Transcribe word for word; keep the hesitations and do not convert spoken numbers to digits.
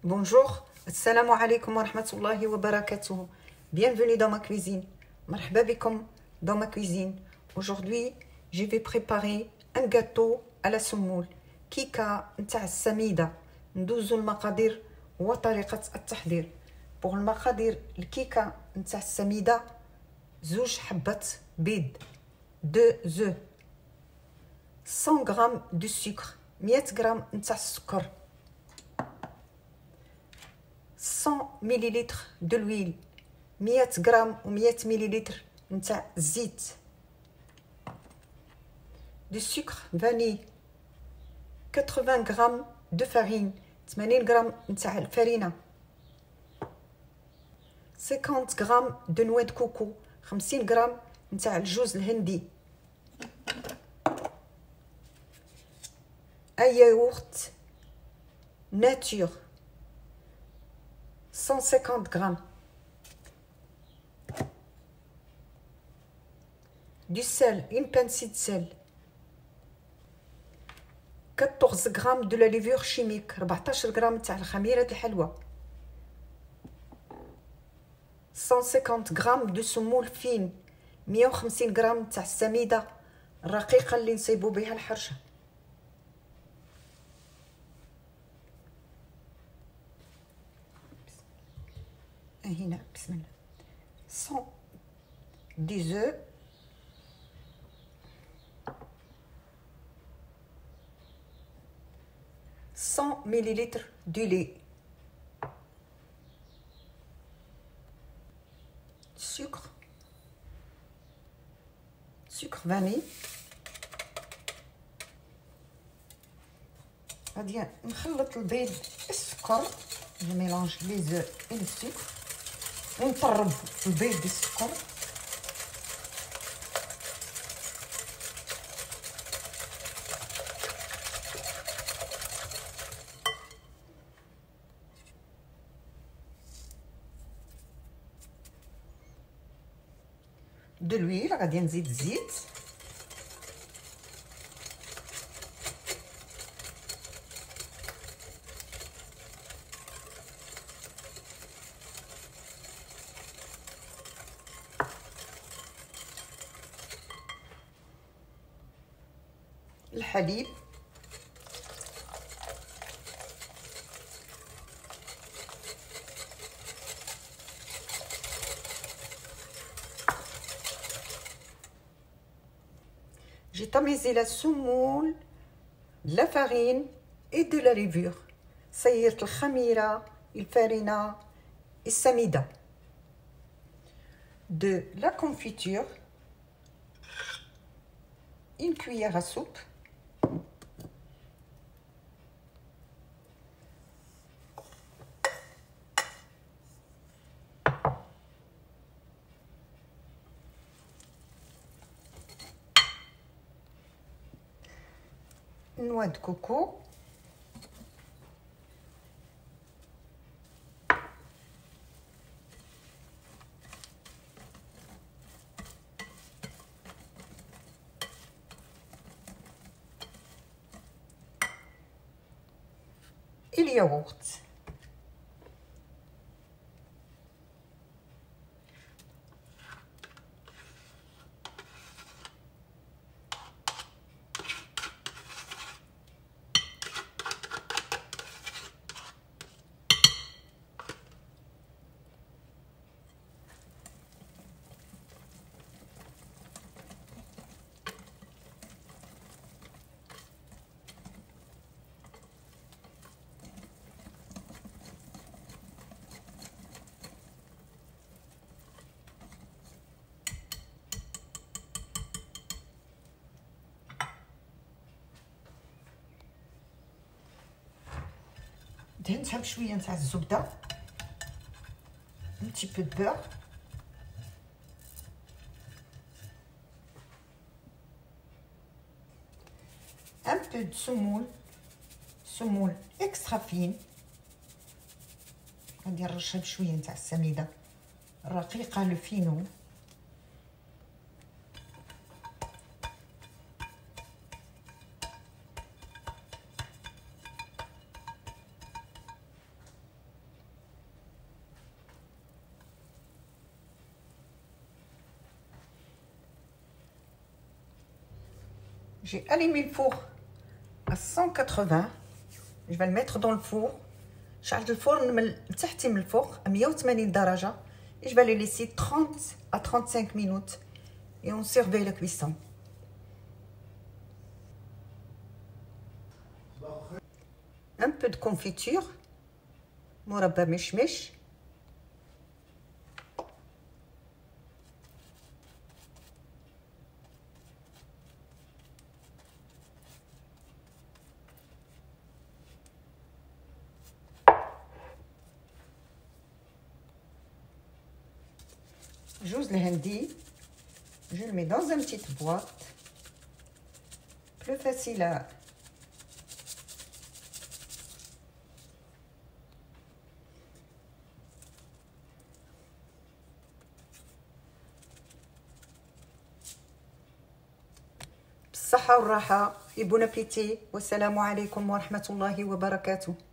Bonjour, assalamu alaikum wa rahmatullahi wa barakatuh. Bienvenue dans ma cuisine. Marhaba bikum dans ma cuisine. Aujourd'hui, je vais préparer un gâteau à la semoule. كيكة نتاع السميدة. ندوزو المقادير وطريقة التحضير. Pour المقادير الكيكة نتاع السميدة زوج حبات بيض، deux œufs، cent grammes de sucre، مية غرام نتاع السكر، cent millilitres de l'huile، مية غرام و مية مليلتر نتاع الزيت، du sucre vanille، quatre-vingts grammes de farine، ثمانين غرام نتاع الفرينة، cinquante grammes de noix de coco، خمسين غرام نتاع الجوز الهندي، un yaourt nature cent cinquante grammes، du sel، une pincée de sel، quatorze grammes de la levure chimique، أربعطاش غرام تاع الخميرة الحلوى، cent cinquante grammes de semoule fine، مية وخمسين غرام تاع السميدة الرقيقة اللي نصيبو بها الحرشة. هنا بسم الله. cent dix œufs، cent millilitres de lait، sucre، sucre vanille. غادي نخلط البيض بالسكر، je mélange les œufs et le sucre، ونطرب البيض بالسكر. de l'huile، غادي نزيد الزيت، الحليب، j'ai tamisé la semoule، la farine et de la levure. صيرت الخميرة، الفرينة، السميدة. de la confiture، une cuillère à soupe، noix de coco، et le yaourt. دهنتها بشويه نتاع الزبده، un petit peu de beurre، un peu de semoule، semoule extra fine، غادي نرشها بشويه نتاع السميده الرقيقه لو فينو، J'ai allumé le four à cent quatre-vingts. Je vais le mettre dans le four. شعلت الفرن من تحتي من الفوق à مية وثمانين درجة. Et je vais le laisser trente à trente-cinq minutes. Et on surveille la cuisson. Un peu de confiture. مربى مشمش. جوز الهندي. Je le mets dans une petite boîte. Plus facile à... بالصحة والراحة. Et bon appétit. والسلام عليكم ورحمة الله وبركاته.